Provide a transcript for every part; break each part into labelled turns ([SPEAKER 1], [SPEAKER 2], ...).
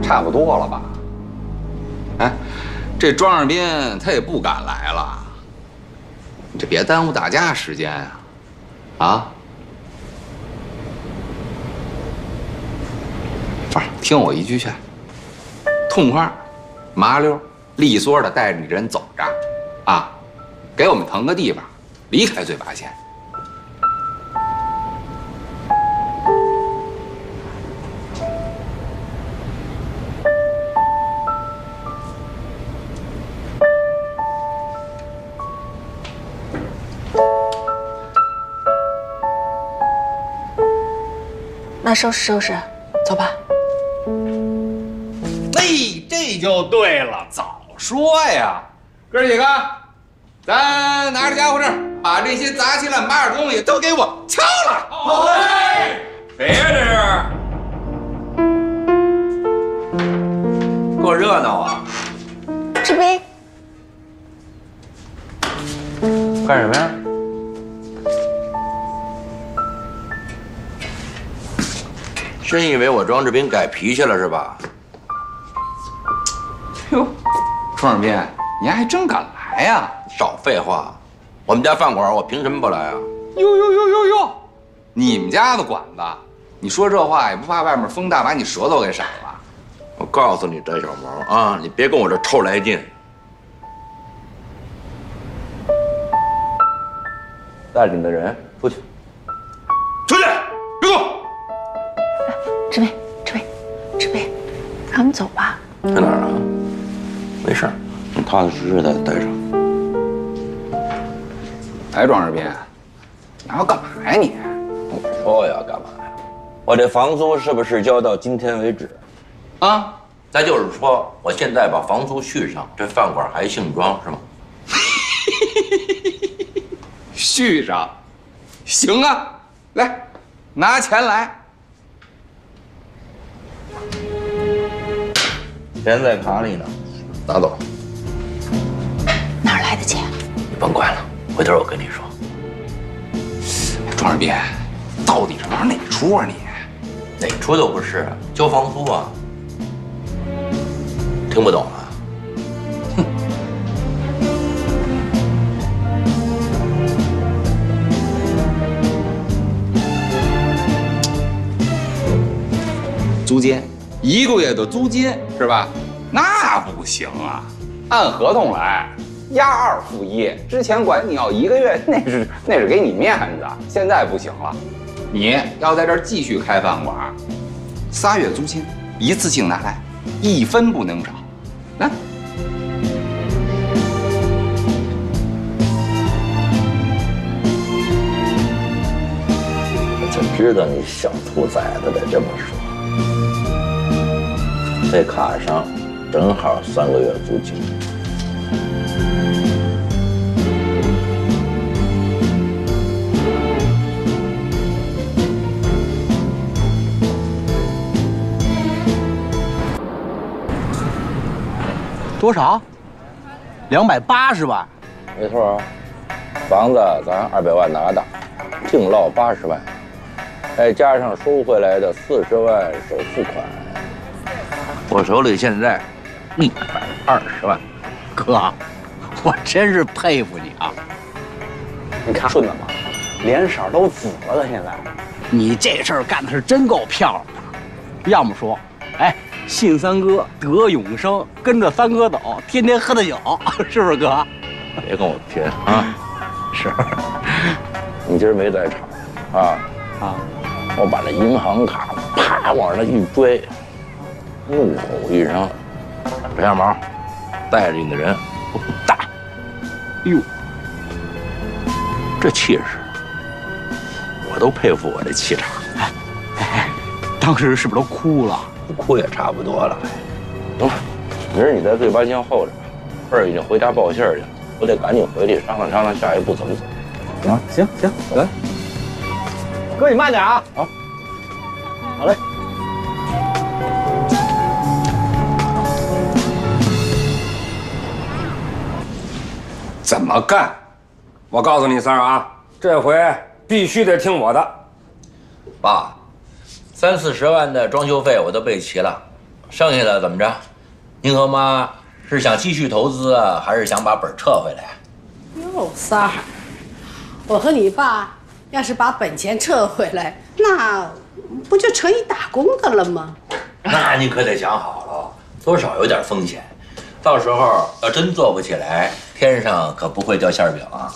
[SPEAKER 1] 差不多了吧？哎，这庄上宾他也不敢来了，你这别耽误大家时间呀！啊？不是，听我一句劝，痛快、麻溜、利索的带着你人走着，啊，给我们腾个地方，离开醉八仙。
[SPEAKER 2] 那收拾收拾，走吧。
[SPEAKER 1] 哎，这就对了，早说呀！哥几个，咱拿着家伙事儿，把这些杂七乱八的东西都给我敲了。好嘞！谁呀这是？够热闹啊！
[SPEAKER 2] 志斌，
[SPEAKER 3] 干什么呀？ 真以为我庄志斌改脾气了是吧？
[SPEAKER 1] 哟，庄志斌，你还真敢来呀？
[SPEAKER 3] 少废话！我们家饭馆我凭什么不来啊？
[SPEAKER 1] 哟！你们家的馆子，你说这话也不怕外面风大把你舌头给闪了？
[SPEAKER 3] 我告诉你，翟小毛啊，你别跟我这臭来劲！带着你的人出去，
[SPEAKER 1] 出去，别动！
[SPEAKER 2] 志斌，让我们走吧。
[SPEAKER 3] 去哪儿啊？没事，你踏踏实实的待着。
[SPEAKER 1] 哎，庄志斌，你要干嘛呀你？
[SPEAKER 3] 我说呀，干嘛呀？我这房租是不是交到今天为止？
[SPEAKER 1] 啊，
[SPEAKER 3] 那就是说，我现在把房租续上，这饭馆还姓庄是吗？
[SPEAKER 1] 续上，行啊，来，拿钱来。
[SPEAKER 3] 钱在卡里呢，拿走。
[SPEAKER 2] 哪儿来的钱？
[SPEAKER 3] 你甭管了，回头我跟你说。
[SPEAKER 1] 庄志斌，到底是玩哪出啊你？
[SPEAKER 3] 哪出都不是，交房租啊。听不懂啊？
[SPEAKER 1] 哼。租金。 1个月的租金是吧？那不行啊，按合同来，押2付1。之前管你要1个月，那是给你面子，现在不行了。你要在这儿继续开饭馆，3月租金一次性拿来，1分不能少。来，
[SPEAKER 3] 我就知道你小兔崽子得这么说。 这卡上正好3个月租金。
[SPEAKER 4] 多少？280万。
[SPEAKER 3] 没错啊，房子咱200万拿的，净落80万，再加上收回来的40万首付款。 我手里现在120万，
[SPEAKER 4] 哥，我真是佩服你啊！
[SPEAKER 5] 你看顺子吗？脸色都紫了，现在。
[SPEAKER 4] 你这事儿干的是真够漂亮的。要么说，哎，信三哥得永生，跟着三哥走，天天喝他酒，是不是哥？
[SPEAKER 3] 别跟我贫啊！
[SPEAKER 4] 是。
[SPEAKER 3] 你今儿没在场啊？我把那银行卡啪往那一拽。 怒吼一声：“翟小毛，带着你的人给我滚蛋！”哟，这气势，我都佩服我这气场。
[SPEAKER 4] 哎，当时是不是都哭了？
[SPEAKER 3] 哭也差不多了。行了，明儿你在醉八仙候着吧。二儿已经回家报信去了，我得赶紧回去商量下一步怎么走。
[SPEAKER 5] 啊，行，来，哥你慢点啊！好，好嘞。
[SPEAKER 6] 怎么干？我告诉你三儿啊，这回必须得听我的。
[SPEAKER 3] 爸，30-40万的装修费我都备齐了， 剩下的怎么着？您和妈是想继续投资啊，还是想把本撤回来？
[SPEAKER 7] 哟，三儿，我和你爸要是把本钱撤回来，那不就成一打工的了吗？
[SPEAKER 3] 那您可得想好了，多少有点风险。到时候要真做不起来，天上可不会掉馅饼啊。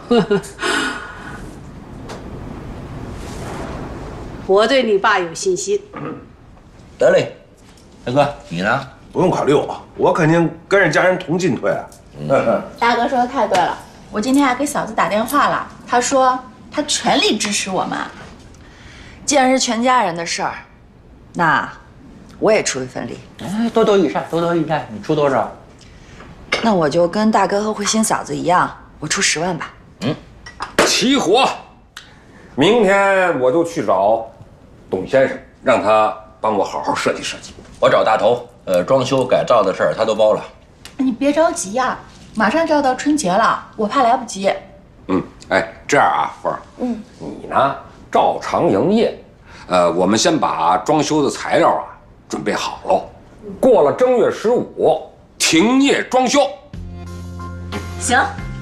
[SPEAKER 7] 我对你爸有信心。
[SPEAKER 3] 得嘞，大哥，你呢？
[SPEAKER 8] 不用考虑我，我肯定跟着家人同进退啊。
[SPEAKER 2] 大哥说的太对了，我今天还给嫂子打电话了，她说她全力支持我们。
[SPEAKER 9] 既然是全家人的事儿，那我也出一份力。
[SPEAKER 4] 哎，多多益善，多多益善，你出多少？
[SPEAKER 9] 那我就跟大哥和慧心嫂子一样，我出10万吧。
[SPEAKER 6] 齐活！明天我就去找董先生，让他帮我好好设计设计。
[SPEAKER 3] 我找大头，装修改造的事儿他都包了。
[SPEAKER 2] 你别着急呀，马上就要到春节了，我怕来不及。
[SPEAKER 6] 哎，这样啊，凤儿，你呢照常营业，我们先把装修的材料啊准备好喽，过了正月15停业装修。
[SPEAKER 2] 行。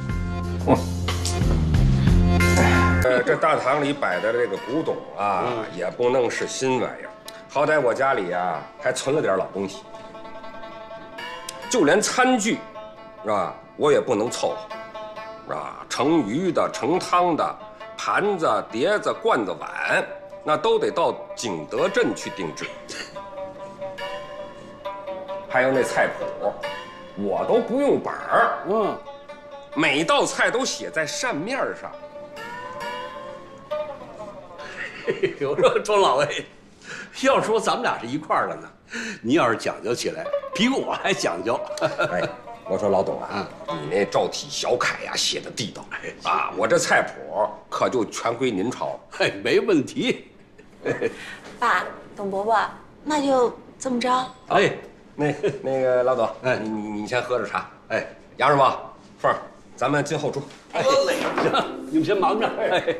[SPEAKER 6] 这大堂里摆的这个古董啊，也不能是新玩意儿，好歹我家里啊还存了点老东西，就连餐具，是吧？我也不能凑合，是吧？盛鱼的、盛汤的，盘子、碟子、罐子、碗，那都得到景德镇去定制。还有那菜谱，我都不用本儿，每道菜都写在扇面上。
[SPEAKER 10] 我说庄老魏，要说咱们俩是一块儿的呢，您要是讲究起来，比我还讲究。
[SPEAKER 6] 哎，我说老董啊，你那赵体小楷呀写的地道啊，我这菜谱可就全归您抄了。
[SPEAKER 10] 哎，没问题。
[SPEAKER 9] 爸，董伯伯，那就这么着。
[SPEAKER 10] 哎，
[SPEAKER 6] 那个老董，你先喝着茶。哎，杨师傅，凤儿，咱们进后厨。
[SPEAKER 10] 哎，行，你们先忙着。哎。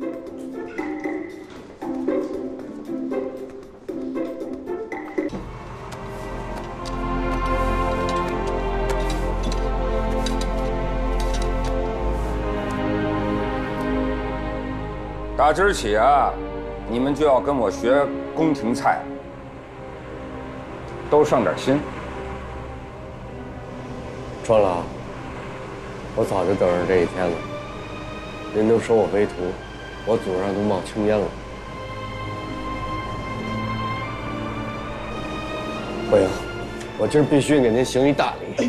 [SPEAKER 6] 打今儿起啊，你们就要跟我学宫廷菜，都上点心。
[SPEAKER 5] 庄老，我早就等着这一天了。您都收我为徒，我祖上都冒青烟了。不行，我今儿必须给您行一大礼。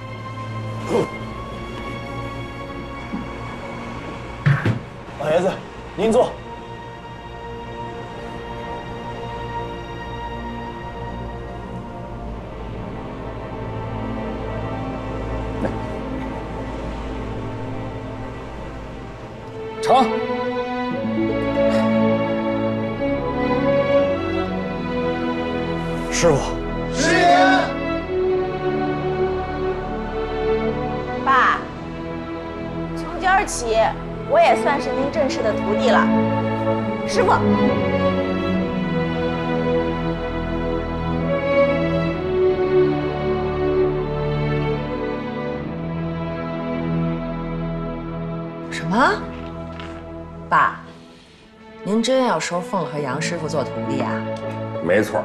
[SPEAKER 5] 老爷子，您坐。
[SPEAKER 6] 成。
[SPEAKER 5] 师傅。
[SPEAKER 2] 是爷。爸，从今儿起，我也算是您正式的徒弟了。师傅。
[SPEAKER 9] 什么？爸，您真要收凤和杨师傅做徒弟啊？
[SPEAKER 6] 没错。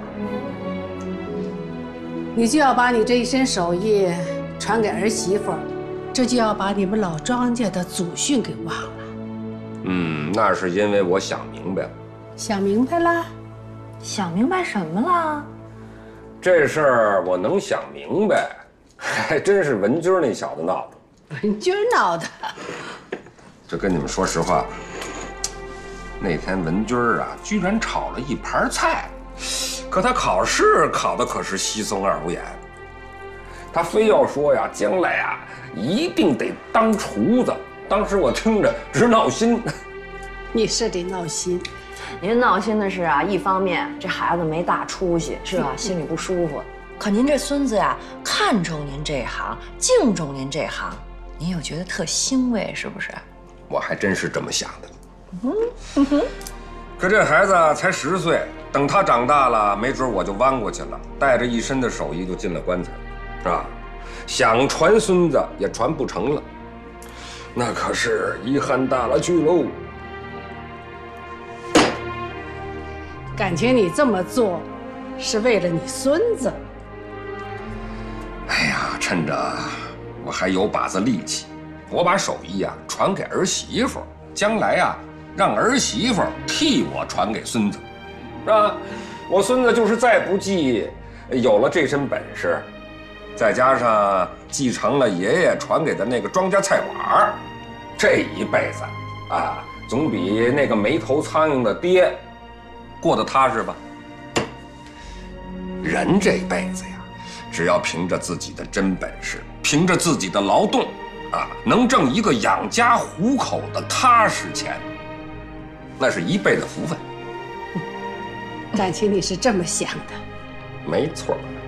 [SPEAKER 7] 你就要把你这一身手艺传给儿媳妇，这就要把你们老庄家的祖训给忘了。
[SPEAKER 6] 那是因为我想明白了。
[SPEAKER 7] 想明白了？
[SPEAKER 9] 想明白什么了？
[SPEAKER 6] 这事儿我能想明白，还真是文军那小子闹的。
[SPEAKER 7] 文军闹的。
[SPEAKER 6] 这跟你们说实话吧，那天文军啊，居然炒了一盘菜，可他考试考的可是稀松二五眼，他非要说呀，将来啊一定得当厨子。当时我听着直闹心。
[SPEAKER 7] 你是得闹心。
[SPEAKER 9] 您闹心的是啊，一方面这孩子没大出息，是吧？心里不舒服。可您这孙子呀，看重您这行，敬重您这行，您又觉得特欣慰，是不是？
[SPEAKER 6] 我还真是这么想的。可这孩子才10岁， 等他长大了，没准我就弯过去了，带着一身的手艺就进了棺材，是吧？想传孙子也传不成了，那可是遗憾大了去喽。
[SPEAKER 7] 感情你这么做，是为了你孙子。
[SPEAKER 6] 哎呀，趁着我还有把子力气，我把手艺啊传给儿媳妇，将来啊让儿媳妇替我传给孙子，是吧？我孙子就是再不济，有了这身本事，再加上继承了爷爷传给的那个庄稼菜碗，这一辈子啊，总比那个没头苍蝇的爹过得踏实吧。人这辈子呀，只要凭着自己的真本事，凭着自己的劳动，啊，能挣一个养家糊口的踏实钱，那是一辈子福分。
[SPEAKER 7] 感情你是这么想的。
[SPEAKER 6] 没错。